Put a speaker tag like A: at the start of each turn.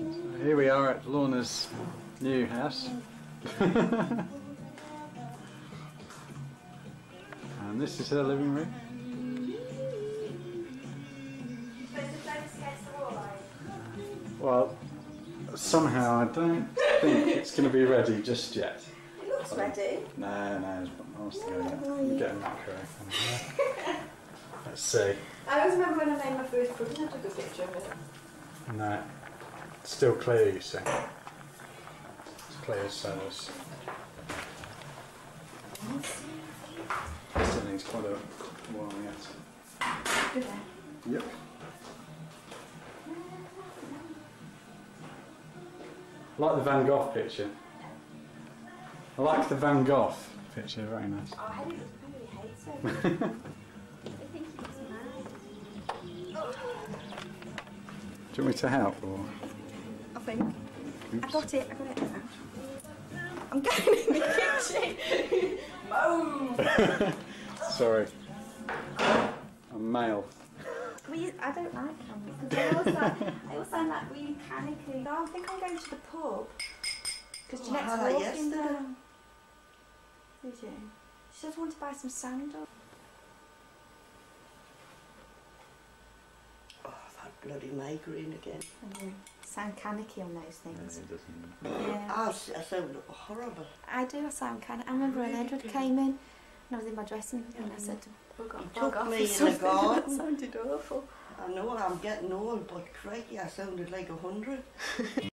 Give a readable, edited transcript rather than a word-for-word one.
A: So here we are at Lorna's new house. And this is her living room. Well, somehow I don't think it's going to be ready just yet.
B: It looks ready.
A: No, there's one else to go yet. I'm getting that correct. Let's see.
B: I always remember when I made my first pudding, I took a picture of it.
A: No, it's still clear, you see. It's clear as cells. Still needs quite a while yet.
B: Do that.
A: Yep. I like the Van Gogh picture. I like the Van Gogh picture, very nice.
B: Oh, I really hate it. I think he was mad.
A: Do you want me to help? Or?
B: I think.
A: Oops.
B: I got it now. I'm going in the kitchen. Move!
A: Sorry. I'm male.
B: I don't like cameras because they all sound like really panicky. No, I think I'm going to the pub because Jeanette's walking down. Did you? She just wanted to buy some sandal.
C: Oh, that bloody migraine again.
B: Sound canicky on those things.
A: No, it doesn't.
B: Yeah.
C: I sound horrible.
B: I do. I sound canicky. I remember when Edward came in and I was in my dressing room and I said, "Bug off."
C: Me in the garden.
B: That sounded awful.
C: I know I'm getting old, but crikey, I sounded like 100.